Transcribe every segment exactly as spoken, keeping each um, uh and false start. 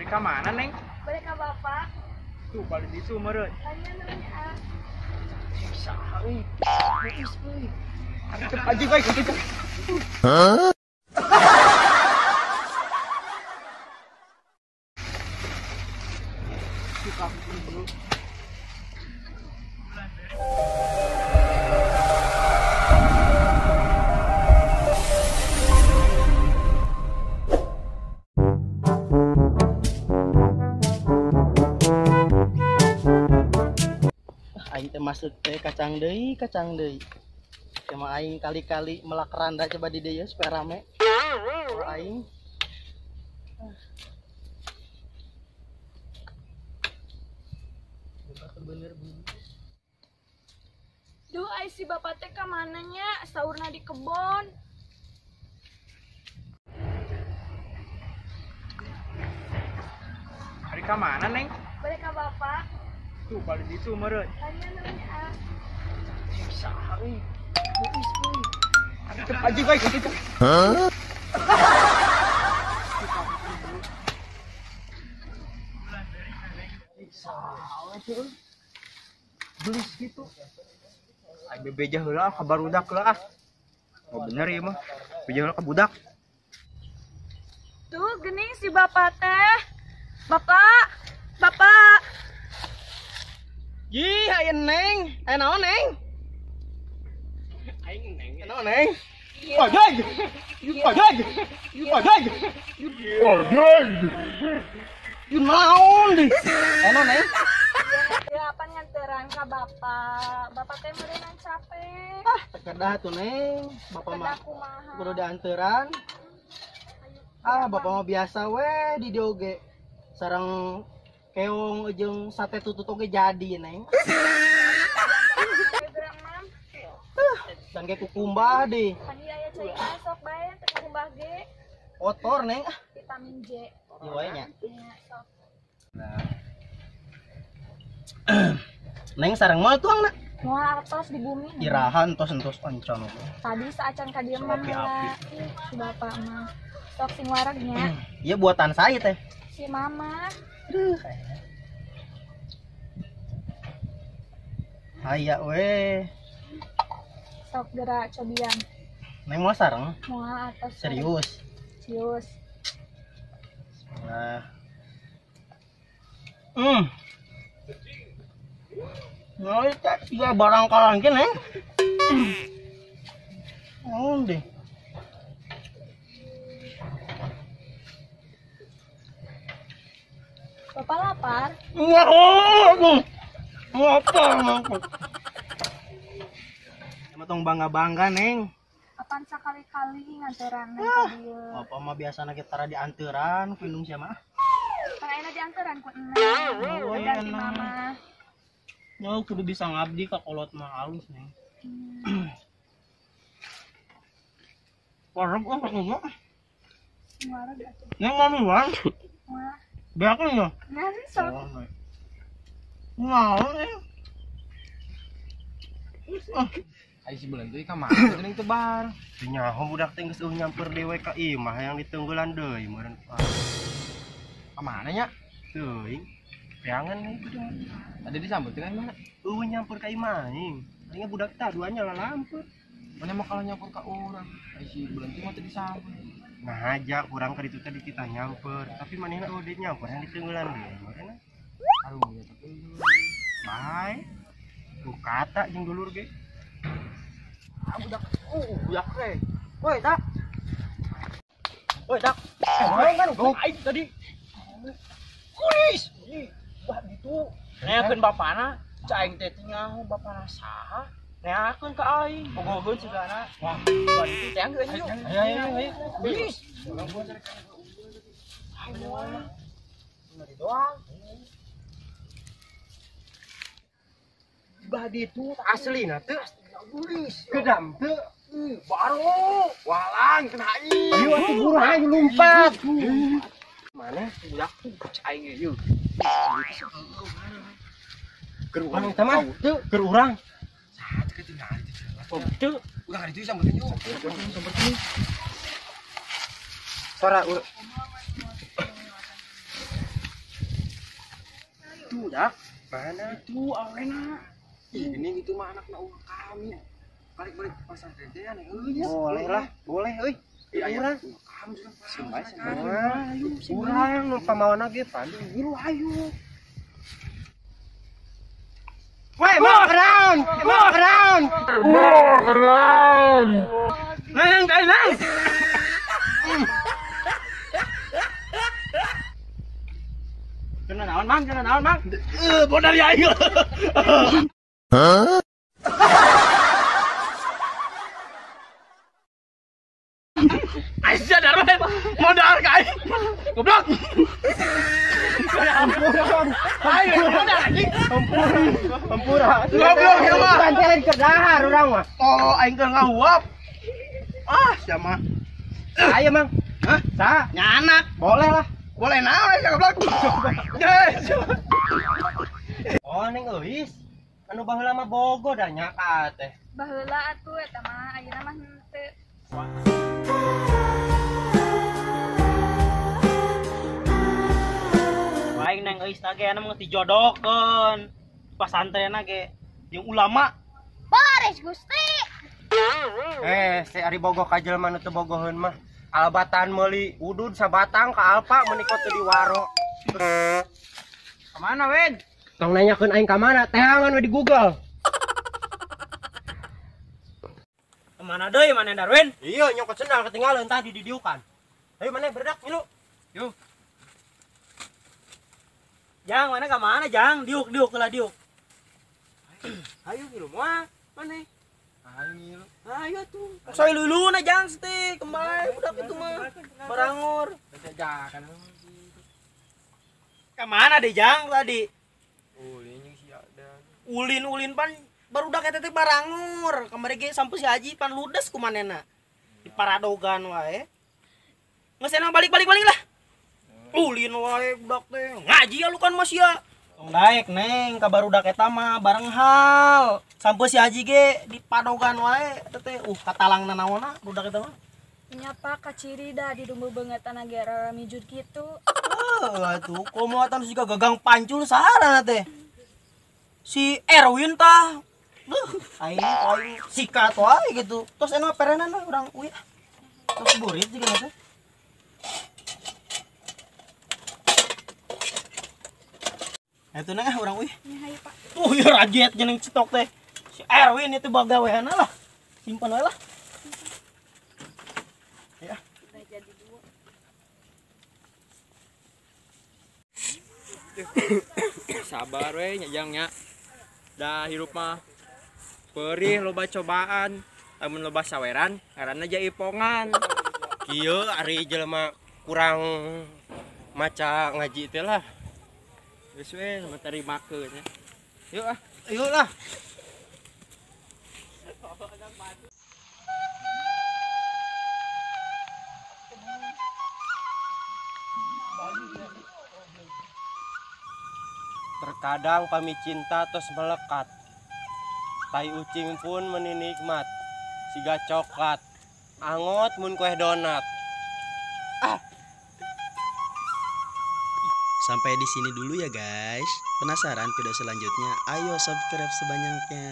Ke mana, Neng? Balik ke bapak. Tuh, balik di sumur. Tanya namanya A. Saha euy. Geus euy. Antep aja guys, gitu. Suka dulu. Aing teh masuk teh kacang deui, kacang deui. Cuma aing kali-kali melak randa coba di dieu supaya rame. Oh, aing. Bener bener. Duh, ai si bapak teh ka mananya? Saurna di kebon. Hari ke mana, Neng? Balik ke bapak. Tuh, balik di sumur. Tanya namanya A. Saha euy. Geus euy. Antep aja guys, gitu. Gelis gitu. Ay bebeja heula ka barudak heula ah. Oh bener ya mah. Bebeja heula ka budak. Tuh, gening si bapak teh. Bapak, bapak. Ih, aya Neng. Aya naon, Neng? Aing Neng. Aya naon, Neng? Pajag. Pajag. Pajag. Pajag. Yu naon deui? Aya naon, Neng? Ya, apa nganteran ka bapak? Bapak teh meureunan capek. Ah, tekedah tuh, Neng. Bapak mah Kedah kumaha? kudu dianteran. Ah, bapak mah biasa we di dieu oge. Sareng keong jeung sate tutut oge jadi, Neng. Gerak mam. Dan kayak kukumbah deh. Panggil aya cai sok bae teh kumbah ge. Kotor, Neng. Ah, Vitamin J. ieu wae nya. Ya, sok. Neng sareng moal tuangna. Moal artos di bumi. Irahan tos entos oncom. Tadi saacan ka dieu mah Api-api. si bapak mah. Sok sing waragnya Iya buatan saya teh. si mama. Aya we. Sok gerak cobian. Neng mau sareng? Moal artos. Serius. Serius. Nah. Hmm. Nah, itu juga barang kalang ke, Neng. Oh, deh. Bapak lapar? Wah, aduh. Lapar, ngangkut. Emang tong bangga-bangga, Neng. Apaan sekali-kali nganteran neng ka dieu. Apa mah biasana kita tara di anteran ku indung sia mah. Kan ayeuna dianteran ku eneng. Oh, Dan iya, si Neng. mama. Ya kudu bisa ngabdi ka kolot mah halus, Neng. Hmm. Wareg ah ngomong. Warag atuh. Neng mami wan. Wah, Beakeun ya. ngari sok. Mau, Neng. Ah, Ai si beuleuh teh ka mana geuning teu bar. Teu nyaho budak teh geus eueuh nyamper dewe ka ieu mah yang ditunggulan deui meureun. Ka mana nya? Teuing. Peangan nih itu mah. Tadi disambut kan mana? Eueuh nyamper ka imah aing. Aing budak taduanya lalampeut. Mana mah kalau nyampur ka urang. Ai si beuleuh teh mah teu disambut. Ngajak urang ka ditu teh kita nyamper, tapi manehna eueuh deui nyamper yang ditunggulan deui meureun. Aduh, ya tapi Bae. Ku kata jeung dulur ge. ah budak. Uh, budak teh. woi, Dak. Woi, Dak. Eh, kan aing tadi. Kulis. Wah, gitu. Neakeun bapana, cai teh tinggal bapana saha? Neakeun ka aing. Bogogeun sigana. Wah, bari itu teh geus yuk. Ayo ayo ayo. Kulis. Ayo. Ngeri doang. Bah ditu aslina teu Kulis. gedam teu. Baru walang kena aing. Ayo atuh buruh aing lumpat. Mana budak tuh cai ge yuk. Keur urang teh mah teu keur urang. Saat ketinggalan itu. Oh, teu Udah kan itu sampetin yuk. Sampetin. suara ur Jak. Mana? Itu awena. Ini itu mah anak ulah kami. Balik-balik ke pasar teh aneh euy. Boleh lah, boleh euy. Iya, Urang. kamu sudah sampai semua. Urang nu pamawana ge padu. Iru ayo. Woi, walk around. Walk around. Nang, nang, nang. Kena naon, Mang? Kena naon, Mang? Eh, bodar ya ayo. Hah? Aisyah darwe modal kai. Goblok. Ampun. Ayo, modal anjing. Ampura. Goblok ya mah. Pancelin ke dahar urang mah. Oh, aing keur ngahuap. Ah, sia mah. Ayo, Mang. Hah? Sa, Nyanak. boleh lah. Boleh naon ya goblok. Yes. Oh, ning euis. Anu baheula mah bogo da nya ka teh. Baheula atuh eta mah ayeuna mah henteu. Aing nang euis na ge anu mah dijodohkeun. Pasantrenna ge jeung ulama. Baris Gusti. Eh, si ari bogoh ka jelema nu teu bogoheun mah. Albatan meuli udud sabatang ka alpa menikot teu di waro. Kemana, Wen? Tong nanyakeun aing ka mana? Teangan we di Google. Kemana deui mana Darwin? Iya, nyokot sendal ketinggalan tadi di diukan. Ayo mana berdak milu. Yuk. Jang, mana ke mana, Jang? Diuk, diuk lah diuk. Ayo milu moal. Mana? Ayo milu. Ayo tuh. Saya lulu na Jang stik, kembali budak itu mah. Barangor. Jajakan. Kemana deh Jang tadi? Ulin si ada. Ulin ulin pan baru dak eta teh barangor. Kamari ge sampai si Haji pan ludes ku manehna. Di paradogan wae. Geus enang balik-balik-balik lah. Ulin wae budak teh. Ngaji ya lu kan Mas ya. Tong daek neng ka barudak eta mah bareng hal. Sampai si Haji ge di padogan wae eta teh uh katalangna naonna budak eta mah. Nyapa ka ciri dah di dumbu beungeutana ge rara mijut kitu. Oh, atuh komoatan juga gagang pancul sahara teh. Si Erwin tah. Duh, aing aing sikat wae gitu. Terus eno perenan we urang uy. Terus burit juga teh. Itu nang urang uy. Nya hayu Pak. Tuh ya rajet jeneng stok teh. Si Erwin itu bagaweana lah. Simpan wae lah. Ya. Udah jadi dua. Sabar we nya Jang nya. Da hirup mah perih loba cobaan, lamun loba saweran ngaranna jaipongan. Kieu ari jelema kurang maca ngaji teh lah. Geus we mah tarimakeun nya. Yuk ah. Ayo lah. Terkadang kami cinta tos melekat. Tai ucing pun meni nikmat. Siga coklat. Angot mun kue donat. Sampai di sini dulu ya guys. Penasaran video selanjutnya? Ayo subscribe sebanyaknya.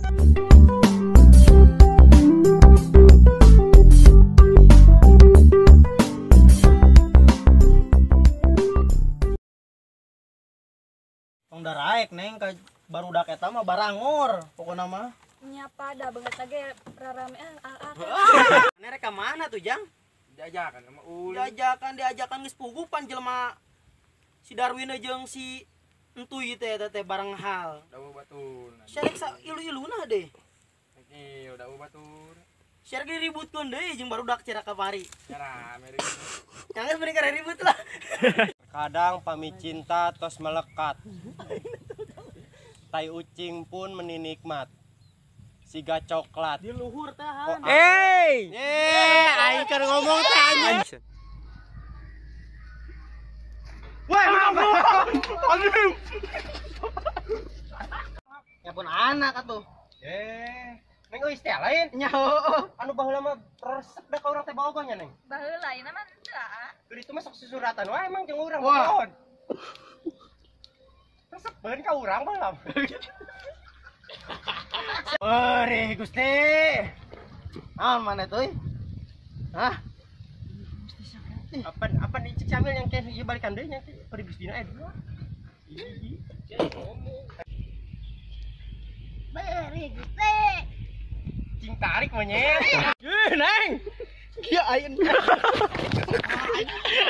Tong daraek neng ka barudak eta mah barangor pokona mah. Nyapa dah beungeut lagi rarame ah ah. ah. Mana rek ka mana tuh Jang? Diajakan sama ulin. Diajakan diajakan geus pugupan jelema si Darwin jeung si Entuy teh eta teh bareng hal. Dawu batur. Syarek sa ilu-iluna deh. Iki dawu batur. Syarek diributkeun deui jeung barudak cerak kamari. Cara mere. Jangan beri kare ribut lah. Terkadang pami cinta tos melekat. Tai ucing pun meni nikmat. Siga coklat. Di luhur tahan. Hey! Eh, aing keur ngomong teh anjing. Wah, anjing. Ya pun anak atuh. Eh, neng euy teh lain. Nya heueuh. Anu baheula mah resep da ka urang teh bogohnya neng. Baheula ayeuna mah henteu ah. Keur itu mah sok susuratan wae emang jeung urang Wah. pohon. Sepen ka urang balam. Perih Gusti. Naon mana tuh? Hah? Apa apa nih cek sambil yang kayak ieu balikan deui nya perih Gustina eh. Beri Gusti. Cing tarik monyet. Ih, Neng. Kia ayeuna.